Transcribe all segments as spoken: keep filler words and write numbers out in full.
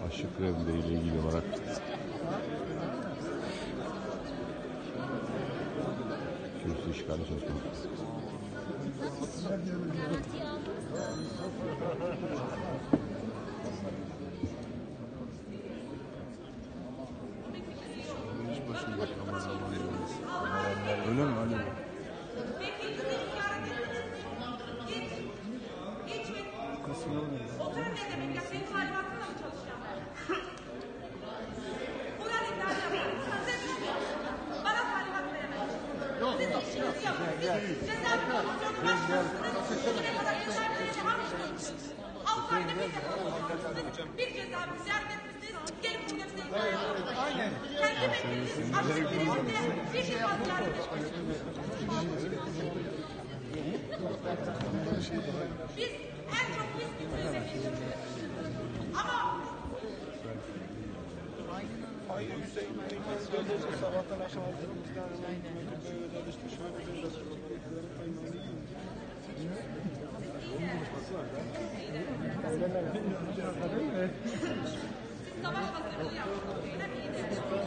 açlık grevleriyle ilgili olarak kürsü işgali söz konusu. Öyle mi? Hadi. Oturun ne demek ya? Senin talimatınla mı çalışacağım ben? Buraya ikrar yapıyorum. Buna zemin olmuyor. Bana talimat veremez. Siz işinizi yapın. Siz cezaevi komisyonu başkanısınız. Bugüne kadar cezaevlerine almışsınız. Altı ayda bir defa olmuşsunuz. Bir cezaevi ziyaret etmişsiniz. Gelip bugün size ikrar yapıyorsunuz. Aynen. Kendim etmişsiniz. Açıklığınız diye bir şey var ziyaret etmişsiniz. Biz en çok biz kimseyle bilmiyoruz. Ama Hayır, Hüseyin Bey'in söyleyecek sabahtan aşağı aldığımızda böyle işte şöyle bir siz savaş hazırlığı yaptınız. Öyle miydi?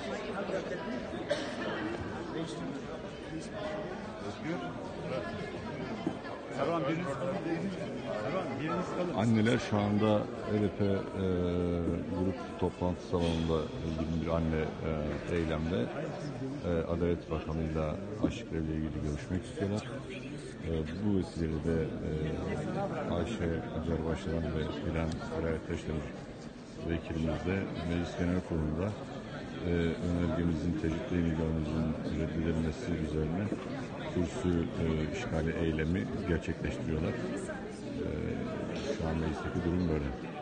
Anneler şu anda E D P e, grup toplantı salonunda ilgili bir anne e, eylemde e, Adalet Bakanı'yla açlık grevle ilgili görüşmek istiyorlar. E, bu vesileyle de e, Ayşe Acarbaşaran ve İlhan Sirayetteşler vekilimizle Meclis Genel Kurulu'nda e, önergemizin, tecrit imkanımızın reddedilmesi üzerine kürsü e, işgali eylemi gerçekleştiriyorlar. E, şu an meclisteki durum böyle.